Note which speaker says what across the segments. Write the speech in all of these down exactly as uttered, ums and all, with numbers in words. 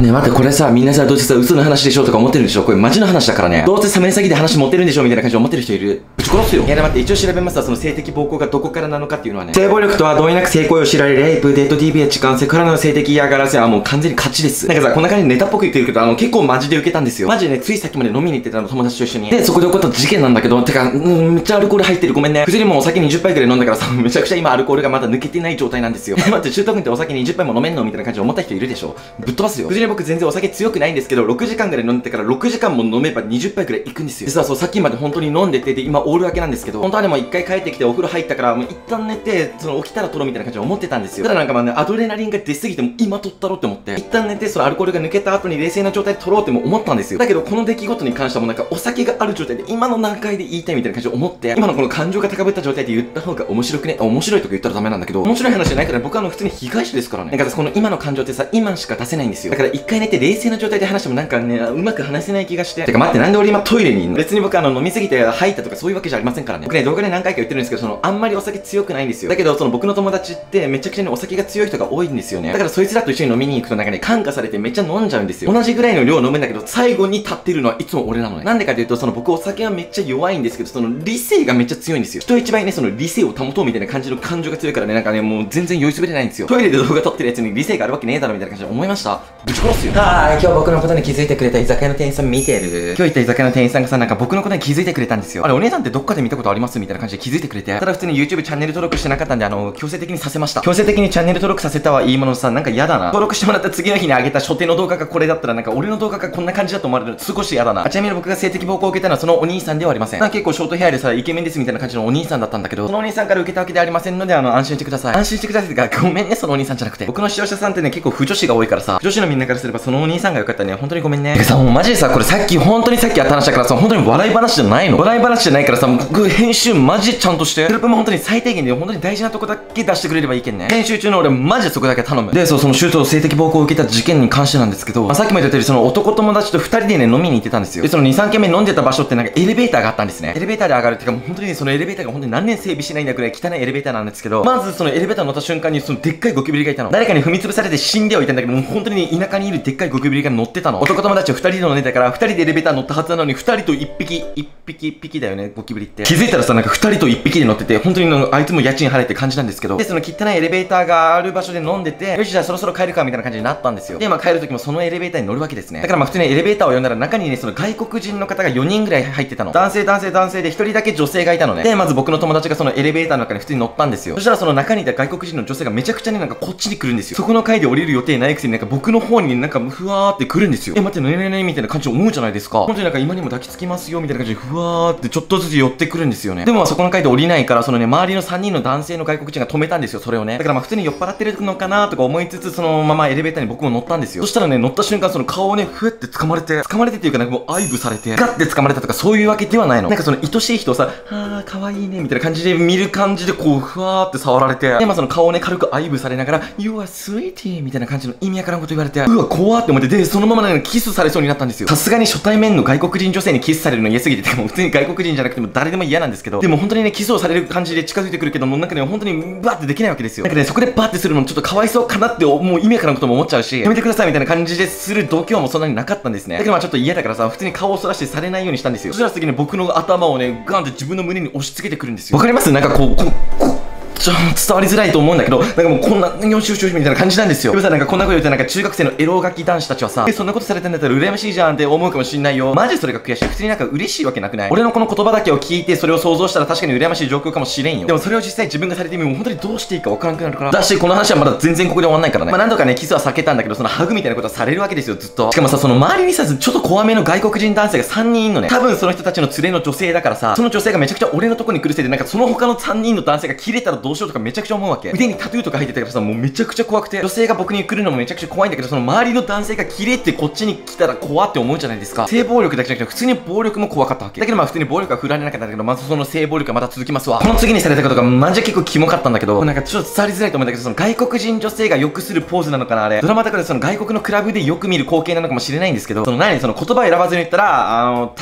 Speaker 1: ねえ待って、これさ、みんなさ、どうせさ、嘘の話でしょとか思ってるんでしょ。これマジの話だからね。どうせサメ詐欺で話持ってるんでしょみたいな感じで思ってる人いる。ぶち殺すよ。いや、待って、一応調べますわ。その性的暴行がどこからなのかっていうのはね。性暴力とは同意なく性行為を知られ、レイプ、デッド ディーブイ、痴漢、セクハラの性的嫌がらせはもう完全に勝ちです。なんかさ、こんな感じでネタっぽく言ってるけど、あの、結構マジで受けたんですよ。マジでね、ついさっきまで飲みに行ってたの、友達と一緒に。で、そこで起こった事件なんだけど、てか、うん、めっちゃアルコール入ってる。ごめんね。普通にもうお酒にじゅっぱいくらい飲んだからさ、めちゃくちゃ今アルコールがまだ抜けてない状態なんですよ。待って、中東君ってお酒にじゅっぱいも飲めんのみたいな感じで思った人いるでしょ。ぶっ飛ばすよ。普通に僕全然お酒強くないんですけど、ろくじかんぐらい飲んでからろくじかんも飲めばにじゅっぱいくらいいくんですよ。でさ、そう、さっきまで本当に飲んでて、で、今オール明けなんですけど、本当はね、もう一回帰ってきてお風呂入ったから、もう一旦寝て、その起きたら撮ろうみたいな感じで思ってたんですよ。ただなんかまあね、アドレナリンが出すぎても今撮ったろって思って、一旦寝て、そのアルコールが抜けた後に冷静な状態で撮ろうっても思ったんですよ。だけど、この出来事に関してはもうなんかお酒がある状態で、今の段階で言いたいみたいな感じで思って、今のこの感情が高ぶった状態で言った方が面白くね、面白いとか言ったらダメなんだけど、面白い話じゃないから、僕はあの普通に被害者ですからね。なんかこの今の感情ってさ、今しか出せないんですよ。だから一回寝て冷静な状態で話してもなんかね、うまく話せない気がして。てか待って、なんで俺今トイレにいんの？別に僕あの飲みすぎて吐いたとかそういうわけじゃありませんからね。僕ね、動画で何回か言ってるんですけど、そのあんまりお酒強くないんですよ。だけどその僕の友達ってめちゃくちゃね、お酒が強い人が多いんですよね。だからそいつらと一緒に飲みに行くとなんかね、感化されてめっちゃ飲んじゃうんですよ。同じぐらいの量飲むんだけど、最後に立ってるのはいつも俺なのね。なんでかというと、その僕お酒はめっちゃ弱いんですけど、その理性がめっちゃ強いんですよ。人一倍ね、その理性を保とうみたいな感じの感情が強いからね、なんかね、もう全然酔いつぶれないんですよ。トイレで動画撮ってるやつに理性があるわけねえだろみたいな感じで思いました。ぶち殺すよ。はーい、今日僕のことに気づいてくれた居酒屋の店員さん見てる？今日行った居酒屋の店員さんがさ、なんか僕のことに気づいてくれたんですよ。あれ、お姉さんってどっかで見たことありますみたいな感じで気づいてくれて。ただ普通に YouTube チャンネル登録してなかったんで、あの、強制的にさせました。強制的にチャンネル登録させたはいいもののさ、なんか嫌だな。登録してもらった次の日に上げた所定の動画がこれだったら、なんか俺の動画がこんな感じだと思われるの少し嫌だな。あ、ちなみに僕が性的暴行を受けたのはそのお兄さんではありません。なんか結構ショートヘアでさ、イケメンですみたいな感じのお兄さんだったんだけど、そのお兄さんから受けたわけではありませんので、あの、安心してください。安心してくださいってか、ごめんね、そのお兄さんじゃなくて。僕の視聴者さんってね、結構不女子が多いからさ、女子のみんなからすればそのお兄さんがよかったね。本当にごめんね。てかさ、もうマジでさ、これさっき、本当にさっきあった話だからさ、本当に笑い話じゃないの？笑い話じゃないからさ、もう僕編集マジでちゃんとして。テロップも本当に最低限で本当に大事なとこだけ出してくれればいいけんね。編集中の俺マジでそこだけ頼む。で、そう、そのシュート性的暴行を受けた事件に関してなんですけど、まあ、さっきも言った通りその男友達とふたりでね、飲みに行ってたんですよ。で、そのに、さんけんめ飲んでた場所ってなんかエレベーターがあったんですね。エレベーターで上がるっていうか、もう本当にね、そのエレベーターが本当に何年整備してないんだくらい汚いエレベーターなんですけど、まずそのエレベーター乗った瞬間にそのでっかいゴキブリがいたの。誰かに踏み潰されて死んではいたんだけど、もう本当にね、田舎にいるでっかいゴキブリが乗ってたの。男友達はふたりで飲んでたから、ふたりでエレベーター乗ったはずなのに、ふたりといっぴき、いっぴきいっぴきだよね、ゴキブリって。気づいたらさ、なんかふたりといっぴきで乗ってて、本当にあいつも家賃払えって感じなんですけど、で、その汚いエレベーターがある場所で飲んでて、よし、じゃあそろそろ帰るかみたいな感じになったんですよ。で、まあ帰る時もそのエレベーターに乗るわけですね。だからまあ普通にエレベーターを呼んだら中にね、その外国人の方がよにんぐらい入ってたの。男性、男性、男性でひとりだけ女性がいたのね。で、まず僕の友達がそのエレベーターの中に普通に乗ったんですよ。そしたらその中にいた外国人の女性がめちゃくちゃね、なんかこっちに来るんですよ。そこの階で降りる予定ないくせになんか僕の方になんかふわーって来るんですよ。え、待って、ねねねみたいな感じで思うじゃないですか。本当になんか今にも抱きつきますよみたいな感じでふわーってちょっとずつ寄ってくるんですよね。でもそこの階で降りないから、そのね、周りのさんにんの男性の外国人が止めたんですよ、それをね。だからまあ普通に酔っ払ってるのかなとか思いつつ、そのままエレベーターに僕も乗ったんですよ。そしたらね、乗った瞬間その顔をね、ふえって掴まれて、掴まれてっていうかなんかもう愛撫されて、ガッて掴まれたとかそういうわけではないの。なんかその愛しい人をさ、はー、可愛いねみたいな感じで見る感じでこう、ふわーって触られて、で、まあその顔をね、軽く愛撫されながら、You are sweetie みたいな感じの意味わからんこと言われて、うわ、怖ーって思って、で、そのままね、キスされそうになったんですよ。さすがに初対面の外国人女性にキスされるの嫌すぎて、てかもう普通に外国人じゃなくても誰でも嫌なんですけど、でも本当にね、キスをされる感じで近づいてくるけども、なんかね、本当にバーってできないわけですよ。なんかね、そこでバーってするのもちょっとかわいそうかなって、もう意味わからんことも思っちゃうし、やめてくださいみたいな感じでする度胸もそんなになかったんですね。だけどまあちょっと嫌だからさ、普通に顔をそらしてされないようにしたんですよ。そしたら次に僕の頭をね、ガンって自分の胸に押し付けてくるんですよ。わかります？なんかこう、こう、こう、ちょ伝わりづらいと思うんだけど、なんかもうこんな、よしよしよしみたいな感じなんですよ。でもさ、なんかこんなこと言うとなんか中学生のエロガキ男子たちはさ、え、そんなことされてんだったら羨ましいじゃんって思うかもしんないよ。マジそれが悔しい。普通になんか嬉しいわけなくない？俺のこの言葉だけを聞いてそれを想像したら確かに羨ましい状況かもしれんよ。でもそれを実際自分がされてみるも本当にどうしていいかわからなくなるから。だし、この話はまだ全然ここで終わんないからね。まあ何度かね、キスは避けたんだけど、そのハグみたいなことはされるわけですよ、ずっと。しかもさ、その周りにさ、ちょっと怖めの外国人男性がさんにんいんのね。多分その人たちの連れの女性だからさ、その女性がめちゃくちゃ俺のとこに来るせいで、なんかその他のさんにんの男性が切れたらどうしようとかめちゃくちゃ思うわけ。腕にタトゥーとか入ってたからさ、もうめちゃくちゃ怖くて、女性が僕に来るのもめちゃくちゃ怖いんだけど、その周りの男性が切れってこっちに来たら怖って思うじゃないですか。性暴力だけじゃなくて普通に暴力も怖かったわけだけど、まあ普通に暴力は振られなかったんだけど、まずその性暴力がまた続きますわ。この次にされたことがマジで結構キモかったんだけど、なんかちょっと伝わりづらいと思うんだけど、その外国人女性がよくするポーズなのかな、あれドラマとかでその外国のクラブでよく見る光景なのかもしれないんですけど、その何その言葉を選ばずに言ったら、あのタッチ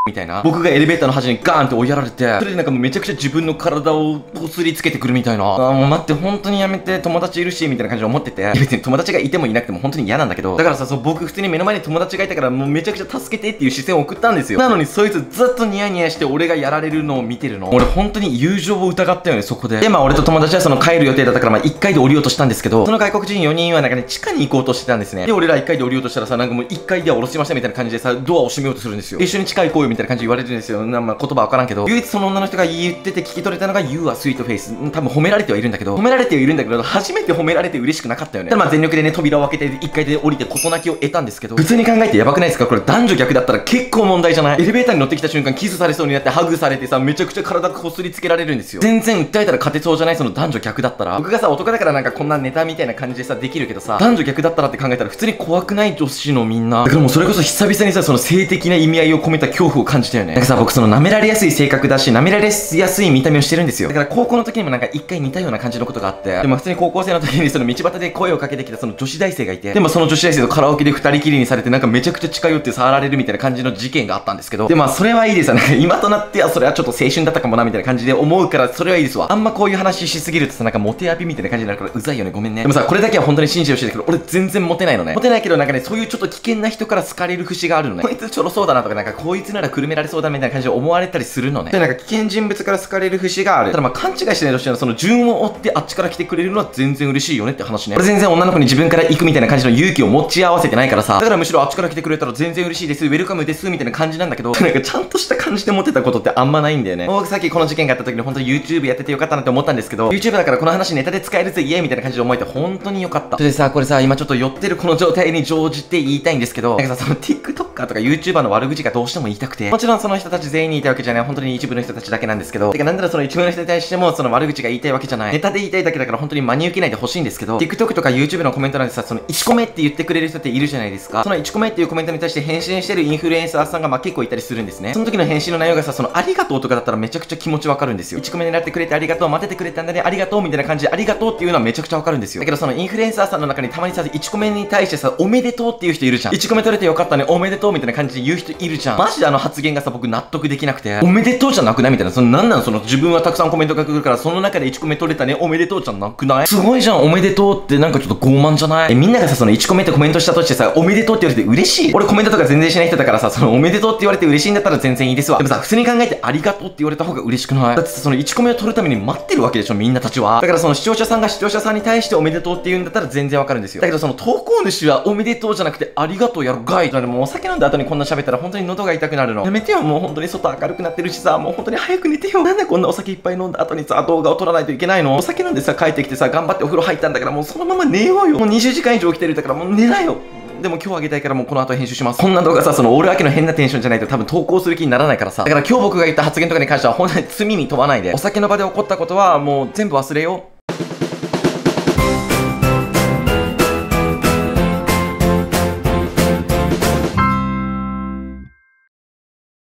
Speaker 1: みたいな。僕がエレベーターの端にガーンって追いやられて、それでなんかもうめちゃくちゃ自分の体をこすりつけてくるみたいな。あーもう待って、本当にやめて、友達いるし、みたいな感じで思ってて。別に友達がいてもいなくても本当に嫌なんだけど。だからさ、そう僕普通に目の前に友達がいたからもうめちゃくちゃ助けてっていう視線を送ったんですよ。なのにそいつずっとニヤニヤして俺がやられるのを見てるの。俺本当に友情を疑ったよね、そこで。で、まあ俺と友達はその帰る予定だったからまあいっかいで降りようとしたんですけど、その外国人よにんはなんかね、地下に行こうとしてたんですね。で、俺らいっかいで降りようとしたらさ、なんかもういっかいでは降ろしましたみたいな感じでさ、ドアを閉めようとするんですよ。一緒に地下行こうよみたいな感じで言われるんですよ。なまあ言葉わからんけど、唯一その女の人が言ってて聞き取れたのが You are sweet face。多分褒められてはいるんだけど、褒められてはいるんだけど、初めて褒められて嬉しくなかったよね。ただまあ全力でね、扉を開けていっかいで降りて事なきを得たんですけど、普通に考えてやばくないですか？これ男女逆だったら結構問題じゃない？エレベーターに乗ってきた瞬間キスされそうになってハグされてさ、めちゃくちゃ体こすりつけられるんですよ。全然訴えたら勝てそうじゃない？その男女逆だったら。僕がさ、男だからなんかこんなネタみたいな感じでさ、できるけどさ、男女逆だったらって考えたら普通に怖くない？女子のみんな。だからもうそれこそ久々にさ、その性的な意味合いを込めた恐怖を感じたよね。なんかさ、僕その舐められやすい性格だし、舐められやすい見た目をしてるんですよ。だから高校の時にもなんか一回似たような感じのことがあって、でも普通に高校生の時にその道端で声をかけてきたその女子大生がいて、でもその女子大生とカラオケで二人きりにされてなんかめちゃくちゃ近寄って触られるみたいな感じの事件があったんですけど、でまあそれはいいですよ。なんか今となってはそれはちょっと青春だったかもなみたいな感じで思うからそれはいいですわ。あんまこういう話しすぎるとさ、なんかモテアピみたいな感じになるからうざいよね。ごめんね。でもさ、これだけは本当に信じてほしいんだけど、俺全然モテないのね。モテないけどなんかね、そういうちょっと危険な人から好かれる節があるのね。こいつちょろそうだなとか、なんかこいつならくるめられそうだみたいな感じで思われたりするのね。でなんか危険人物から好かれる節がある。ただまあ勘違いしてないとしては、その順を追ってあっちから来てくれるのは全然嬉しいよねって話ね。俺全然女の子に自分から行くみたいな感じの勇気を持ち合わせてないからさ、だからむしろあっちから来てくれたら全然嬉しいです、ウェルカムですみたいな感じなんだけど、なんかちゃんとした感じで持ってたことってあんまないんだよね。僕さっきこの事件があった時に本当に YouTube やっててよかったなって思ったんですけど、 YouTube だからこの話ネタで使えるぜイエーみたいな感じで思えて本当によかった。それでさ、これさ、今ちょっと寄ってるこの状態に乗じて言いたいんですけど、なんかさ、その TikToker とか YouTuber の悪口がどうしても言いたくて、もちろんその人たち全員に言いたいわけじゃない、本当に一部の人たちだけなんですけど、てかなんならその一部の人に対してもその悪口が言いたいわけじゃない、ネタで言いたいだけだから本当に真に受けないでほしいんですけど、 TikTok とか YouTube のコメント欄でさ、そのいちコメって言ってくれる人っているじゃないですか。そのいちコメっていうコメントに対して返信してるインフルエンサーさんがまあ結構いたりするんですね。その時の返信の内容がさ、そのありがとうとかだったらめちゃくちゃ気持ちわかるんですよ。いちコメ狙ってくれてありがとう、待ててくれたんだね、ありがとうみたいな感じでありがとうっていうのはめちゃくちゃわかるんですよ。だけどそのインフルエンサーさんの中にたまにさ、いちコメに対してさ、おめでとうっていう人いるじゃん。いちコメ取れてよかったね、おめでとうみたいな感じで言う人いるじゃん。マジであの発言がさ、僕納得できなくて、おめでとうじゃなくないみたいな。そのなんなんその自分はたくさんコメントが来るからその中でいちコメ取れたね、おめでとうじゃなくない？すごいじゃん、おめでとうってなんかちょっと傲慢じゃない？え、みんながさ、そのいちコメってコメントしたとしてさ、おめでとうって言われて嬉しい？俺コメントとか全然しない人だからさ、そのおめでとうって言われて嬉しいんだったら全然いいですわ。でもさ、普通に考えてありがとうって言われた方が嬉しくない？だってさ、そのいちコメを取るために待ってるわけでしょ、みんなたちは。だからその視聴者さんが視聴者さんに対しておめでとうって言うんだったら全然わかるんですよ。だけどその投稿主はおめでとうじゃなくてありがとうやろがい。だからもうお酒飲んだ後にこんな喋ったら本当に喉が痛くなるの。やめてよ、もう本当に外明るくなってるしさ、もう本当に早く寝てよ。なんでこんなお酒いっぱい飲んだ後にさ、動画を撮らないといけないの？お酒飲んでさ、帰ってきてさ、頑張ってお風呂入ったんだからもうそのまま寝ようよ。もうにじゅうじかん以上起きてるんだからもう寝なよ。でも今日あげたいからもうこの後編集します。こんな動画さ、そのオール明けの変なテンションじゃないと多分投稿する気にならないからさ。だから今日僕が言った発言とかに関しては本当に罪に問わないで、お酒の場で起こったことはもう全部忘れよう。